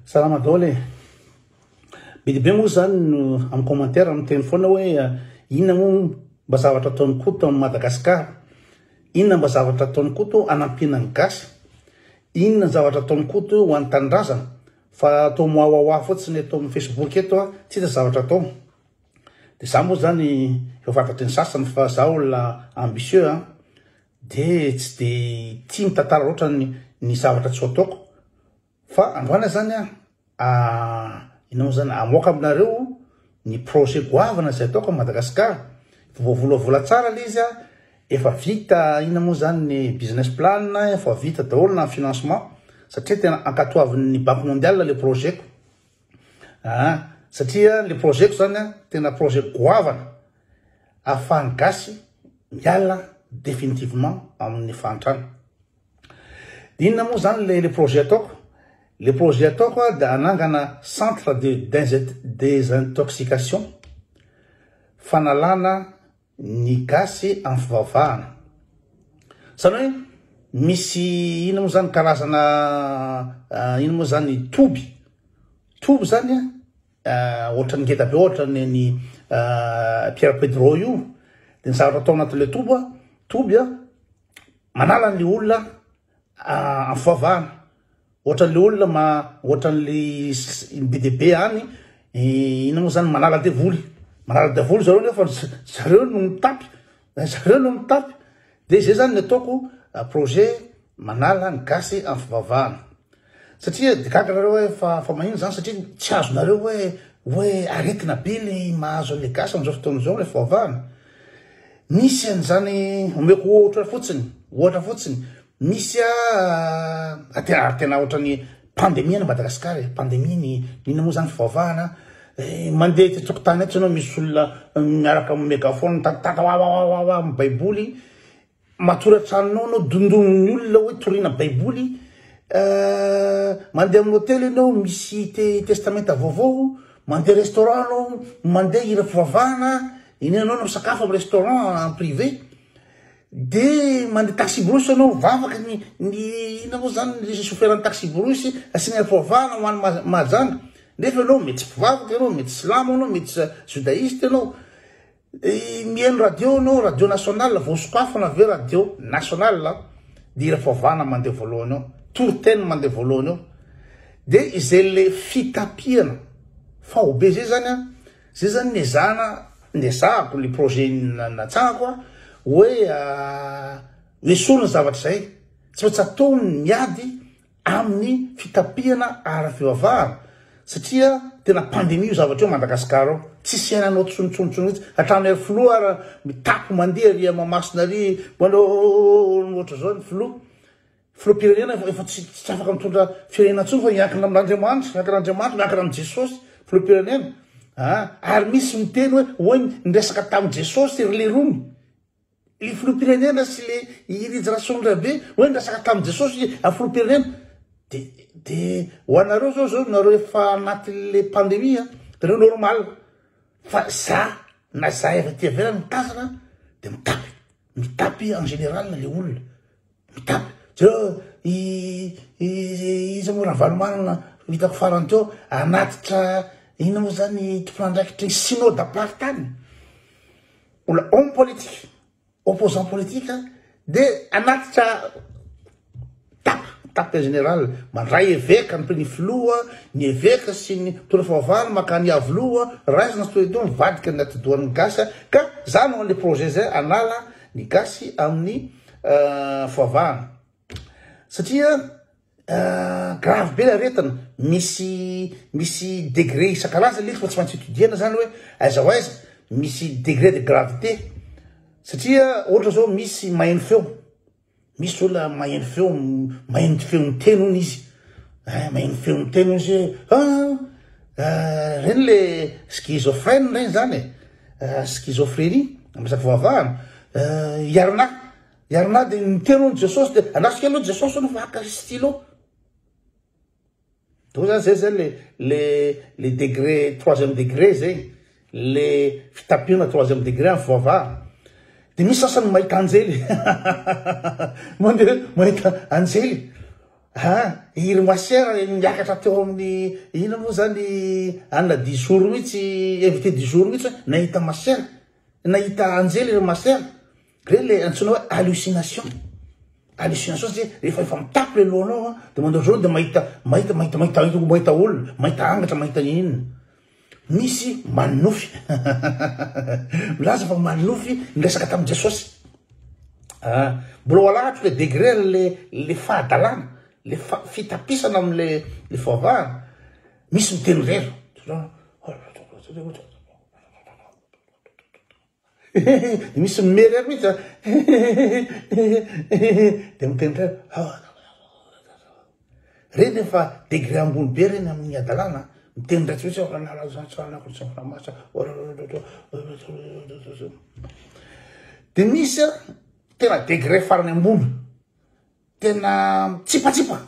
Salama dole. Bidibe moa zany no amin'ny commentaire amin'ny teny foana hoe inona moa mba zavatra ataony koto amin'ny Madagasikara. Inona mba zavatra ataony koto anampina ny gasy. Inona zavatra ataony koto ho an'ny tanindrazana. Fa atao moawawa fotsiny atao amin'ny Facebook eto tsy hita zavatra atao. De za moa zany efa fantatry ny sasany fa za olona ambitieux de tsy de tia mitantara loatra ny zavatra tsy ataoko. Fa androana zany inao zany amoaka aminareo ny projet goavana zay ataoko a Madagasikara. Voavola tsara le izy efa vita ina moa zany ny business plan, efa vita daholo na financement satria tena ankatoavin'ny Banque mondiale le projet ko. Satria le projet ko zany tena projet goavana ahafahan'ny gasy miala définitivement amin'ny fantrana. Inona moa zany le projet ataoko? Le projet ataoko da anangana centre de désintoxication fanalana ny gasy amin'ny fivavahana. Zany hoe misy ina moa zany karazana ina moa zany toby zany ohatrany ngeda be ohatrany Pierre Pedro io de ny zavatra atao anatin'le toby manala ny olona amin'ny fivavahana. Ohatran'le olona ohatran'le BDB any ina moa zany manala devoly zareo nefa zareo no mitapy de zay zany ny ataoko projet manala ny gasy amin'ny fivavahana. Satria de kakarareo hoe fa mahino zany satria tsy azonareo hoe aretina be le mahazo le gasy am'izao fotoana zao le fivavahana. Misy an'izany omeko ohatra fotsiny misy tena ohatrany pandémie na Madagasikara pandémie ny inona moa zany fivavahana mandeha ty tokotany eto anao misy olona miaraka amin'ny megafone tata wa amin'ny baiboly matoratranonao anao dondon'ny olona hoe toriana baiboly mandeha amin'ny hôtely anao misy testamenta vaovao mandeha restaurant anao mandeha hira fivavahana iny anao no sakafo amin'ny restaurant en privé de mandeha taxi brousse anao vavaka ny ina moa zany ny chauffeur taxi brousse asina fivavahana ho an'ny mahajanga nefa anao mety tsy mpivavaka anao mety silamo anao mety judaïste anao mihaino radio nationale voasokafo na ve radio nationale de hira fivavahana mandeha voalohany ao tourtene mandeha voalohany ao de izay le fitapiana fa obe zay zany nezahako le projet natsahako hoe esorina zavatra zay tsy maintsy atao miady amin'ny fitapiana ara-fivavahana satria tena pandémie io zavatra io Madagasikara ao tsisy iainanao tsontsontsony mihitsy hatramin'ny ary filoha ara mitapo mandeha ry mamasina ry manao ohatra zao ny filoha pirenena efa tsy afaka mitondra firenena tsony fa miankina amin'Andriamanitra miankina amin'ny Jesosy filoha pirenena ary misy miteny hoe niresaka tamin'i Jesosy le rony le filoha pirenena sy le irijy be hoe niresaka tamin'i Jesosy amin'ny filoha pirenena de ho anareo zao nareo efa anatin'le pandémie reo normal fa na za efa ty avelany mitazana de mitapy en général le olona mitapy izy moa raha valomanana hitako farany teo anatitra ina moa zany tompon'andraikitry synode apartany olona homme politique opposant politique de anatitra tapy en général mandray évêque ny filoha ny évêque sy ny tona fivavahana makany avoloha raisina sy toeto mivadika anaty dohan'ny gasy ka za no le projet zay anala ny gasy amin'ny fivavahana satria grave be aretana misy degré isan-karazany le fa tsy maintsy étudiana zany hoe aiza ho aiza misy degré de gravité satria ohatra zao misy maheno feo misy olona maheno feo ny teny ony izy maheno feo ny teny izy reny le schizophrène reny zany schizophrénie amisa fivavahana iarina de ny teny ony Jesosy de anasika aloha Jesosy no vaka stylo donc zany zay zany le degré 3e degré zay le fitapiana 3e degré amin'ny fivavahana. De misy sasany mahita anjely mahita anjely Iry moisière miakatra teo amin'ny ina moa zany anna 10 jours mihitsy invité 10 jours mihitsy nahita masière nahita anjely iry masière re le antsoina hoe hallucination satria rehefa efa mitapy le lohanao de manao zao de mahita olona mahita angatra mahita inona misy manofy milaza fa manofy miresaka tamin'i Jesosy mbola ho alatro le degré le fahadalana le fitapisana am'le fivavahana misy miteny rero misy mimery mihitsy de miteny rero reny efa degré ambony be reny amin'ny adalana miteny ratsy de misy tena degré farany ambony tena tsipatsipa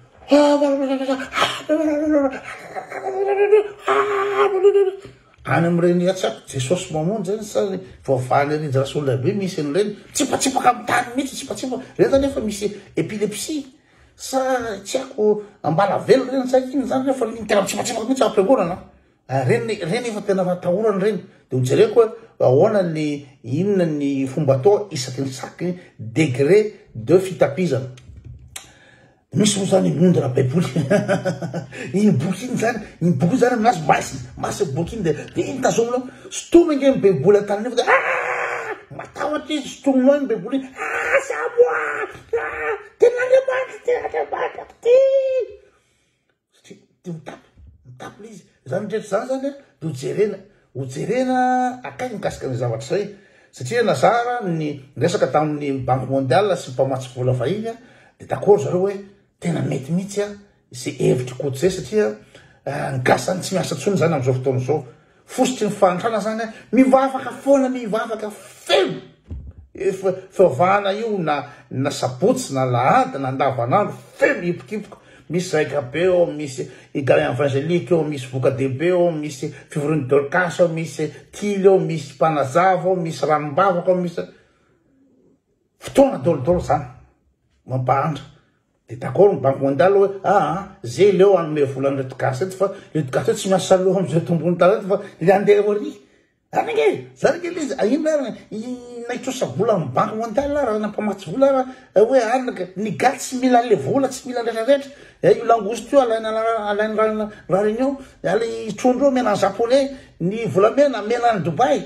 any am'ireny atsako Jesosy mamonjy zany sa voavahany reny rasy olona be misy an'ireny tsipatsipaka amin'ny tany mihitsy tsipatsipa reny zany efa misy épilepsie sa tsy haiko ambala velo reny sa iny zany refa tena tsipatsipaka mihitsy am-piangonana reny efa tena fatahorany reny de hojereko hoe ahoana ny inona ny fomba atao isaky ny saky degré de fitapizana misy moa zany miondra baiboly iny boky iny zany aminazy masy boky iny de iny tazomina sotomy nge ny baiboly an-taniny de matahotra izy sotominao iny baiboly iny samoa tena Andriamanitra ty mitapy le izy zany ndreky zany zany de hojerena akaiky mikasika ny zavatra zay satria nazara ny resaka tamin'ny banque mondiale sy mpamatsy vola vahiny de d'accord zareo hoe tena mety mihitsy ze hevitry koty zay satria ny gasany tsy miasa tsony zany am'izao fotoana zao fositry ny fahantrana zany mivavaka foana mivavaka feno fivavahana io na sabotsy na lahady na andavanandro feno hipokipoka misy zaika be eo misy igalin evangélique eo misy boka debe eo misy fivorony Dorcas eo misy tily eo misy mpanazava eo misy ranombavaka eo misy fotoana dolodolo zany mampahandra de d'accord ny banque mondiale hoe zay leo anome volany reto-gasy eto fa reto-gasy eto tsy miasa aloha am'izay tombony tala eto fa le andeha hoary zany nge le izy ino naitrosa vola amin'ny banque mondiale raha nampamatsy vola raha hoe anaka ny gasy tsy mila le vola tsy mila retraretra io langouste io alainy raha reny eo ale trondro eo mena ny japonais ny volamena mena ny Dubai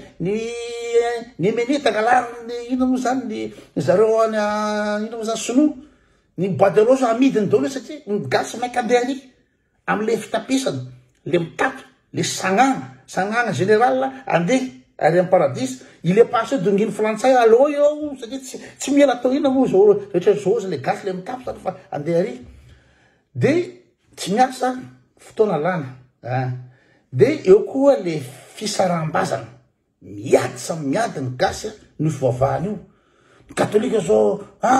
ny emenita angalariny ino moa zany ny zareo any ino moa zany sinoa ny bois de rose amidiny daholo satria ny gasy mainka andeha ary am'le fitapisana le mitapy le sagnana général andeha ary amin'ny paradis ile passe donginy frantsay allo eo satria tsy miela atao ina moa zao rehetra zao le gasy le mitapy zany fa andeha ary de tsy miasa fotoana lana de eo koa le fisaraham-bazana miady ny gasy ny fivavahana io katolika zao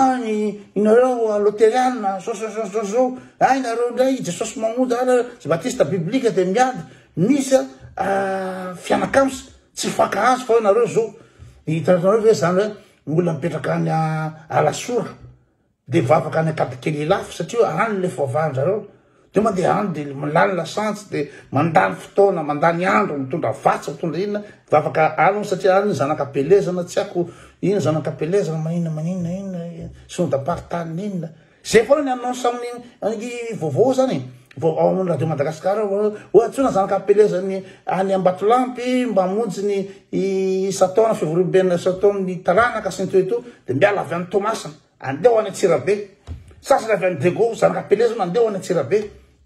inareo lotériana zao inareo ndray Jesosy mamonjy batista biblika de miady misy fianakamitsy tsy fakahazo fa nareo zao hitanareo ve zany hoe olona mipetraka any alasora de vavaka any akadikely lafo satria any le fivavahan-jareo de mandeha any de milany lasantsy de mandany fotoana mandany andro mitondra vatsy mitondra inona vavaka any satria any zanakapelezana tsy haiko ino zanakapelezana maninona sondapartany inona zay foana ny annonce amin'ny vaovao zany ao amin'ny radio Madagasikara ohatsona zanakapelezany any Ambatolampy mba monjy ny isataona fivoriam-benina isataon'ny taranaka sy ny toeto de miala avy any Tomasina andeha ho any Antsirabe sasany avy any Dego zanakapelezana andeha ho any Antsirabe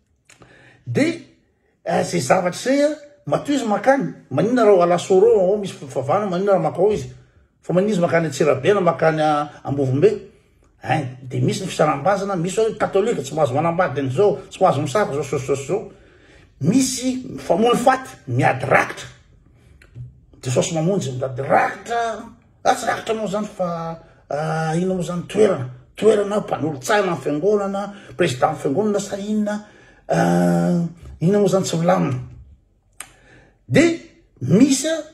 de zay zavatra zay matoy izy makany maninona raha alasoro ao misy fivavahana maninona raha makao izy fa maninona izy makany Antsirabe na makany Ambovombe de misy ny fisarambazana misy hoe katolika tsy mahazo manambady an'izao tsy mahazo misako zao misy famony faty miady rakitra Jesosy mamonjy miady rakitra tsy rakitra moa zany fa ino moa zany toerana mpanolo-tsaina amin'ny fiangonana président amin'ny fiangonana sa inona ino moa zany tsy milamina de misy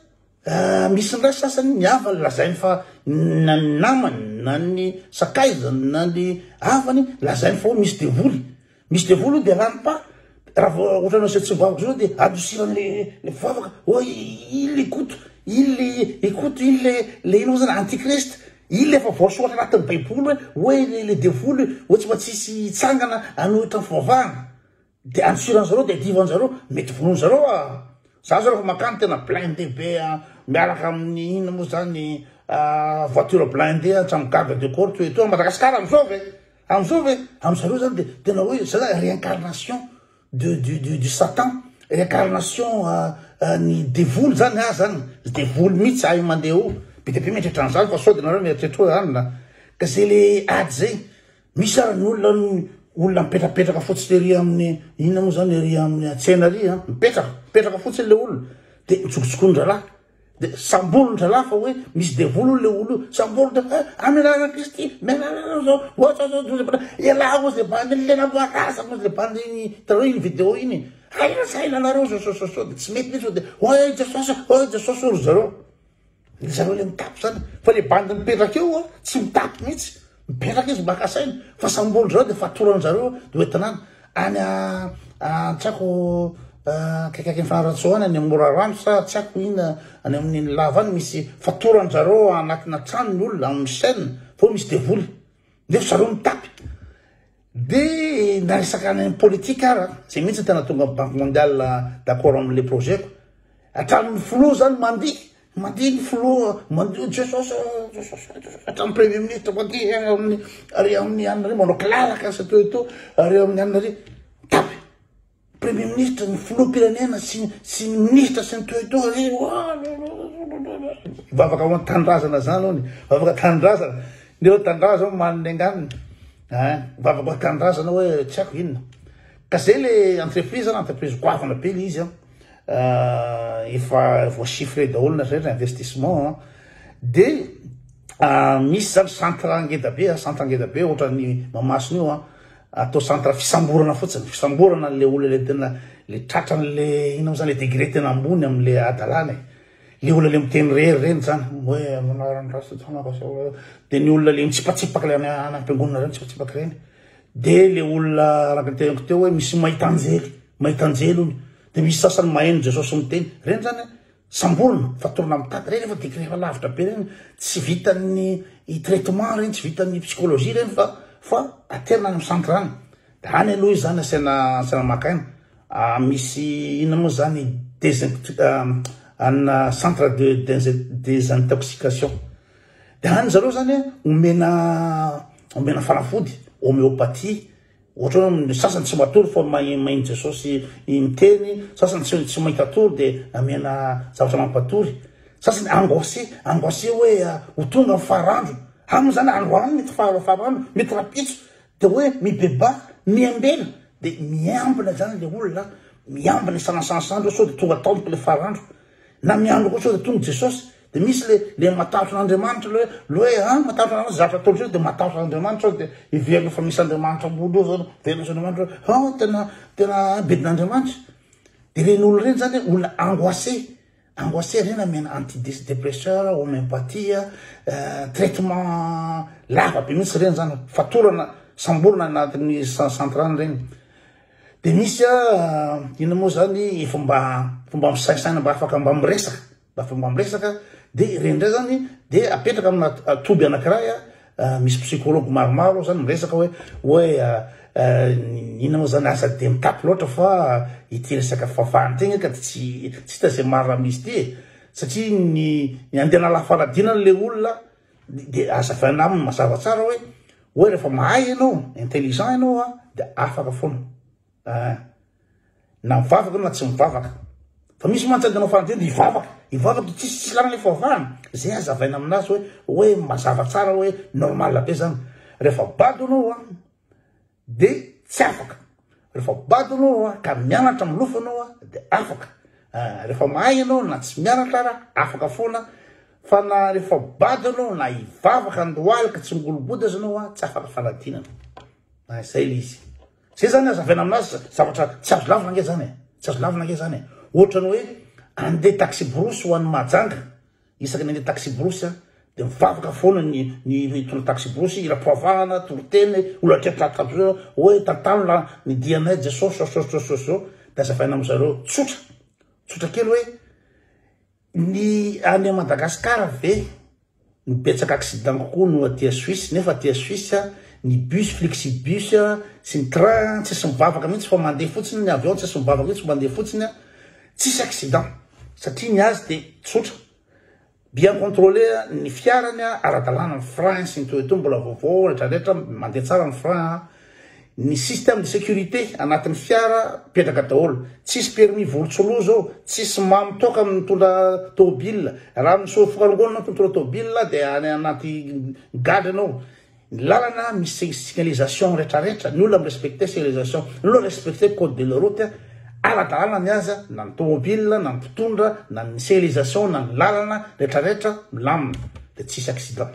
misy ndray sasany miava lazainy fa na ny namany na ny sakaizany na ny havany lazainy fa misy devoly de lany pa raha ohatranao zay tsy vavaka zao de adosirany le vavaka il ikoto il le ino zany antikrist il efa voasoratra anatin'ny baiboly hoe le devoly hoe tsy matsisy tsangana anohitra ny fivavahana de adosirany zareo de adivany zareo mety vonoiny zareo za zao refa makany tena blindé be miaraka amin'ny ina moa zany voiture blindé antrano garde de corps toeto Madagasikara amizao ve amizareo zany de tena hoe za zany réincarnation du Satan, réincarnation ny devoly zany zany devoly mihitsy ay mandeha io be be mieritreritra an'izany fa sao de nareo mieritreritra hoe any na ka zay le ady zay misy ara ny olona mipetrapetraka fotsiny ry amin'ny ina moa zany ry amin'ny atsena ry mipetraka fotsiny le olona de mitsokotsokony-dralahy de sambolon-dralahy fa hoe misy devoly le olo sambolo de amelana Kristy melana zao iala ozy le bande lena boarasa mozy le bande iny tareo iny vidéo iny aina nareo so de tsy mety mihitsy de Jesosy ry zareo le mitapy zany fa le bande mipetraka eo tsy mitapy mihitsy mipetraka izy maka saina fa sambolo zareo de fatorany zareo de hoentinany any tsako kaikaiky ny fanaratsona any Morarano sa tsy ako ina any amin'ny lava any misy fatorany zareo anatina trano ny olona amin'ny chaîne fa misy devoly nefa zareo mitapy de naresaka any politique ara zay mihitsy tena tonga banque mondiale d'accord am'le projet atramin'ny flo zany mandihy ny flo mandihy Jesosy atramin'ny premier ministre mandihy ary amin'ny anary manao kilalaka sa to ary amin'ny anary tapy premier ministre ny filoham-pirenena sy ny ministre sy ny toeto vavaka ho tandrazana zany ony vavaka tandrazana neo tandrazana maniny anganiny vavaka ho tandrazana hoe tsy ako inona ka zay le entreprise goavana be le izy efa voachiffré daholo na zay investissement de misy zany centre ngeda be ohatrany mamasony io atao centre fisamborana fotsiny fisamborana le olona le tena le tratran'le ina zany le degré tena ambony am'le adalana le olona le miteny reny zany hoe de ny olona le mitsipatsipaky le anam-piangonana reny mitsipatsipaky reny de le olona raha teniko teo hoe misy mahitanjely ony de misy sasany maheno Jesosy miteny reny zany samborona fatorana mitady reny efa degré efa lavitra be reny tsy vitan'ny traitement reny tsy vitan'ny psychologie reny fa aterina any centre any da any aloha izy zany asena makaina misy ina moa zany ana centre de désintoxication de any zareo zany omena fanafody homéopathie ohatra hoe sasany tsy matory fa mahiny Jesosy miteny sasany tsy mahita tory de amena zavatra mampatory sasany angoissé hoe ho tonga faharandro amy zany androany mety faharandro mety rapitso de hoe mibeba miambela de miambina zany le olona miambina isanasanasandro sao de tonga taoniko le faharandro na miandro koa sao de tonga Jesosy de misy le matahotra n'Andriamanitra le hoe matahotra n'Andriamanitra zavatra ataon'zao de matahotra n'Andriamanitra de iverina fa misy Andriamanitra ambony eo zany verina Andriamanitra tena bedin'Andriamanitra de reny olo reny zany olona angoissé reny amena antidépresseur homéopathie traitement lava be mihitsy reny zany fatorana samborona anatin'ny centrale reny de misy ina moa zany fomba misainsaina mba afaka mba miresaka de reny ndray zany de apetraka amina toby anakiray misy psychologue maromaro zany miresaka hoe ina moa zany asa de mitapy loatra fa ity resaka favahantegna ka tsy hita zay marina misy ty satria ny andena lafaladinany le olona de azavaina aminy mazava tsara hoe rehefa mahay ianao intelligent ianao de afaka foana na mivavaka na tsy mivavaka fa misy mantsy anao fanadina hivavaka de tsisy lana le fivavahana zay azavaina aminazy hoe mazava tsara hoe normal be zany rehefa bado anao de tsy afaka rehefa bado anao ka mianatra milofa anao de afaka rehefa mahay anao na tsy mianatra ara afaka foana fa na rehefa bado anao na hivavaka andohalika tsy migoloboda anao tsy afaka fanadinana zay le izy zay zany azavaina aminazy zavatra tsy azo lavina nge zany ohatra ny hoe andeha taxi brosy ho an'ny mahajanga isaky ny taxi brosy de mivavaka foana ny tona taxi brosy irapoavana toroteny olatratra hoe tantanona ny dianay jesosy da azafaina amizareo tsotra kely hoe ny any Madagasikara ve nibetsaka accident kokoa no aty Suisse nefa aty Suisse ny bus flexibus sy ny train tsisy mivavaka mihitsy fa mandeha fotsiny ny avion tsisy mivavaka mihitsy mandeha fotsiny tsisy accident satria ny azy de tsotra bien contrôlé ny fiarany ara-dalàna ny frein sy ny toeto mbola vaovao rehetrarehetra mandeha tsara ny frein ny système de sécurité anatin'ny fiara petraka daholo tsisy permis volontsoloa zao tsisy mamitoka amin'ny mitondra tômôbila raha misofokarongona mitondra tômôbila de any anaty gadra anao lalana misy signalisation rehetrarehetra ny olona mirespecte signalisation ny olona respecte code de la route ara-dalàna ny aza na ny tômôbila na ny mpitondra na ny signalisation na ny lalana rehetrarehetra milamina de tsisy accident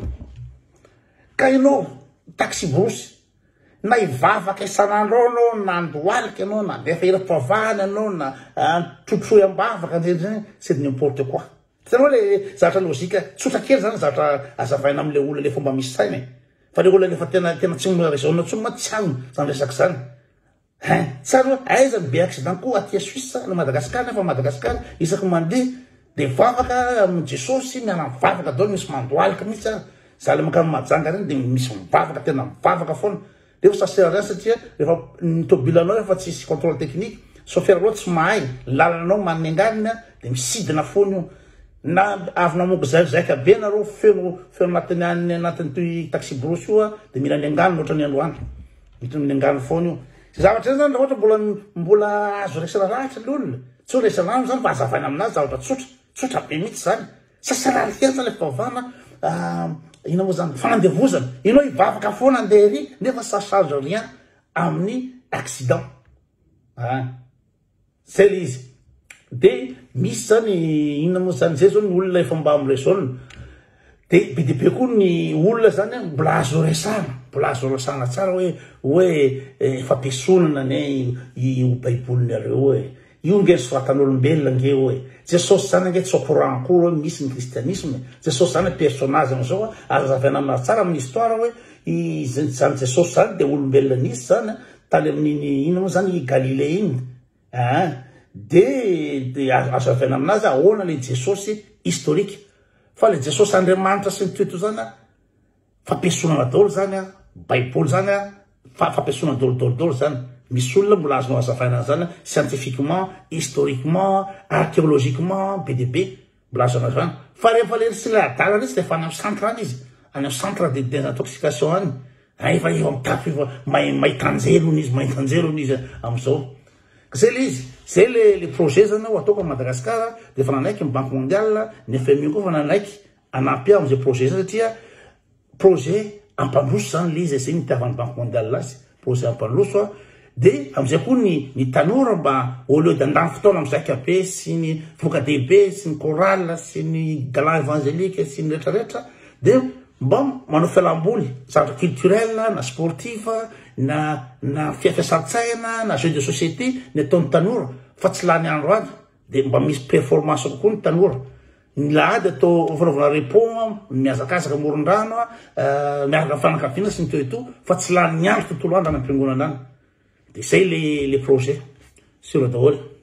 ka ianao taxi brosy na ivavaka isan'andro anao na andohalika anao na defa irapoavana anao na trotroy ambavaka zany c'est de n'importe quoi hitanao le zavatra logika tsotra kely zany zavatra azavaina am'le olona le fomba misy saina fa le olona lefa tena tsy raisonne tsy matsiano zany resaky zany tsara hoe aiza be accident koa aty Suisse na Madagasikara nefa Madagasikara isaky mandeha de vavaka amy Jesosy miala mivavaka daholo misy mandohalika mihitsy za le makany majanga reny de misy mivavaka tena mivavaka foana de fa sasera rany satria rehefa ny tômôbilanao efa tsisy contrôle technique chauffeur loatra tsy mahay lalanao manny anganina de misidina foana io na avy namongo zaika be nareo feno anatin'ny toy taxi brosy io de mila ny anganina ohatra ny androany mity ny anganina foana io zavatra zany raha ohatra mbola azo resana rahatra le olona tsy ho resana rano zany fa azavaina aminazy zavatra tsotra be mihitsy zany sasarary fiasa le fivavana ina moa zany fanandevozana inao ivavaka foana andeha ery nefa ça change rien amin'ny accident zay le izy de misy zany inona moa zany zay zao ny olona efa mba am'resaona de be de be koa ny olona zany mbola azo resana tsara hoe fampiasonana ne io baibolonareo hoe io nge soratan'olombelona nge hoe Jesosy zany nge tsy au courant koa hoe misy ny kristianisme Jesosy zany personnage am'izao azavaina amina tsara amin'ny histoire hoe zany Jesosy zany de olombelona nisy zany tany amin'ny ino moa zany Galilée igny de azavaina aminazy ahoana le Jesosy historique fa le Jesosy Andriamanitra sy ny toeto zany fampiasonana daholo zany baiboly zany fampiasonana daholo zany misy olona mbola azonao azavaina zany scientifiquement historiquement archéologiquement be de be mbola azo azavaina fa rehefa le sy le adala izy defa any amin'ny centre any izy any amin'ny centre de désintoxication any efa eo amin'ny tapy mahitanjelony izy am'izao zay le izy zay le projet zany ataoko a Madagasikara de fa nanaiky ny Banque mondiale ny FMI koa fa nanaiky anampy am'izay projet zay satria projet ampandroso zany le izy zay nitiavan'ny Banque mondiale azy projet ampandroso de am'izay koa ny tanora mba au lieu d'andany fotoana am'izay be sy ny voka-dehibe sy ny chorale sy ny galant évangélique sy ny rehetrarehetra de mba manao fialamboly zavatra culturel na sportif na fiafiasan-tsaina na jeu de société ny ataon'ny tanora fa tsy lany andro any de mba misy performance kokoa ny tanora ny lahady atao fanaovana repos miazakazaka moron-drano miaraka amin'ny fanakaviana sy ny toeto fa tsy lany andro tontolo andro any am-piangonana any de zay le projet sur le daholo